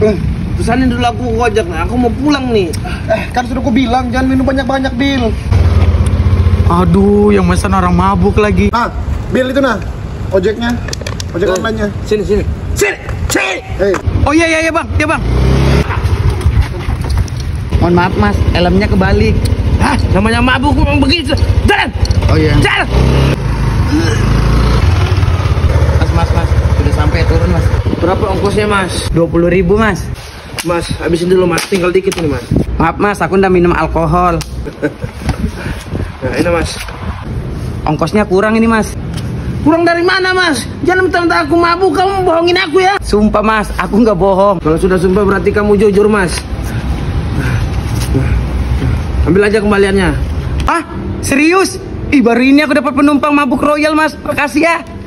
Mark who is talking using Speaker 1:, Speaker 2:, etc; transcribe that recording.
Speaker 1: Pesanin dulu aku ojek, nah aku mau pulang nih.
Speaker 2: Kan sudah aku bilang jangan minum banyak-banyak, Bil.
Speaker 3: Aduh, yang pesan orang mabuk lagi.
Speaker 2: Nah, Bil itu nah, ojeknya, ojek online-nya.
Speaker 1: Sini.
Speaker 2: Hei,
Speaker 3: Oh iya bang, iya bang. Mohon maaf mas, helmnya kebalik.
Speaker 1: Hah? Namanya mabuk memang begitu. Jalan!
Speaker 3: Oh iya.
Speaker 1: Jalan!
Speaker 3: Mas, sudah sampai, turun mas.
Speaker 1: Berapa ongkosnya mas?
Speaker 3: 20.000 mas.
Speaker 1: Mas, habisin dulu mas, tinggal dikit ini mas.
Speaker 3: Maaf mas, aku udah minum alkohol.
Speaker 1: Nah ini mas.
Speaker 3: Ongkosnya kurang ini mas.
Speaker 1: Kurang dari mana mas? Jangan mentang-mentang aku mabuk, kamu bohongin aku ya.
Speaker 3: Sumpah mas, aku nggak bohong.
Speaker 1: Kalau sudah sumpah berarti kamu jujur mas. Ambil aja kembaliannya.
Speaker 3: Ah, serius? Ih, baru ini aku dapat penumpang mabuk royal mas. Makasih ya.